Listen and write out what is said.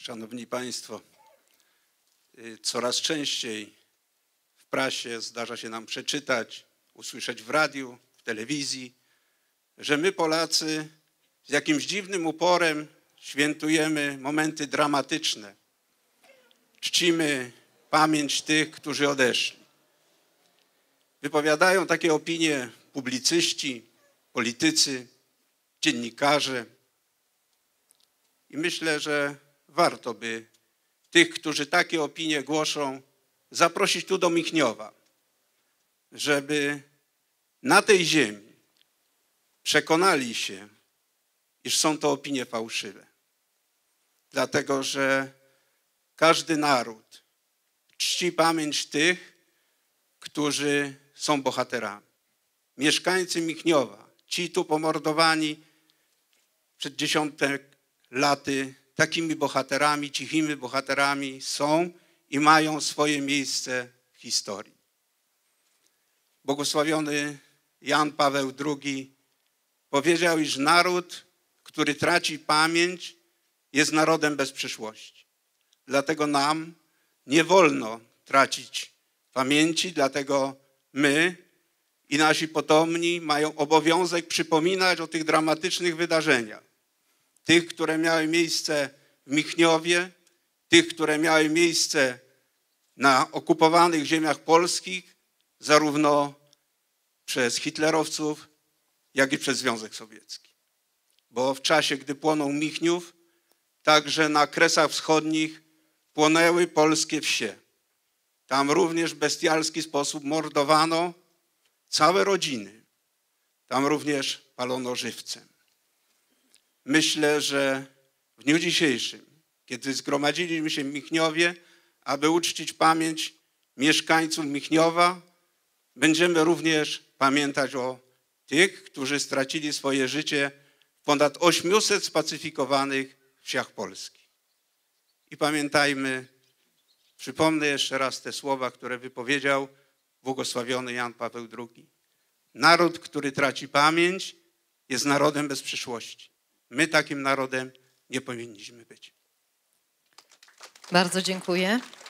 Szanowni Państwo, coraz częściej w prasie zdarza się nam przeczytać, usłyszeć w radiu, w telewizji, że my Polacy z jakimś dziwnym uporem świętujemy momenty dramatyczne. Czcimy pamięć tych, którzy odeszli. Wypowiadają takie opinie publicyści, politycy, dziennikarze. I myślę, że warto by tych, którzy takie opinie głoszą, zaprosić tu do Michniowa, żeby na tej ziemi przekonali się, iż są to opinie fałszywe. Dlatego, że każdy naród czci pamięć tych, którzy są bohaterami. Mieszkańcy Michniowa, ci tu pomordowani przed dziesiątek laty, takimi bohaterami, cichymi bohaterami są i mają swoje miejsce w historii. Błogosławiony Jan Paweł II powiedział, iż naród, który traci pamięć, jest narodem bez przyszłości. Dlatego nam nie wolno tracić pamięci, dlatego my i nasi potomni mają obowiązek przypominać o tych dramatycznych wydarzeniach. Tych, które miały miejsce w Michniowie, tych, które miały miejsce na okupowanych ziemiach polskich, zarówno przez hitlerowców, jak i przez Związek Sowiecki. Bo w czasie, gdy płonął Michniów, także na Kresach Wschodnich płonęły polskie wsie. Tam również w bestialski sposób mordowano całe rodziny. Tam również palono żywcem. Myślę, że w dniu dzisiejszym, kiedy zgromadziliśmy się w Michniowie, aby uczcić pamięć mieszkańców Michniowa, będziemy również pamiętać o tych, którzy stracili swoje życie w ponad 800 spacyfikowanych wsiach polskich. I pamiętajmy, przypomnę jeszcze raz te słowa, które wypowiedział błogosławiony Jan Paweł II. Naród, który traci pamięć, jest narodem bez przyszłości. My takim narodem nie powinniśmy być. Bardzo dziękuję.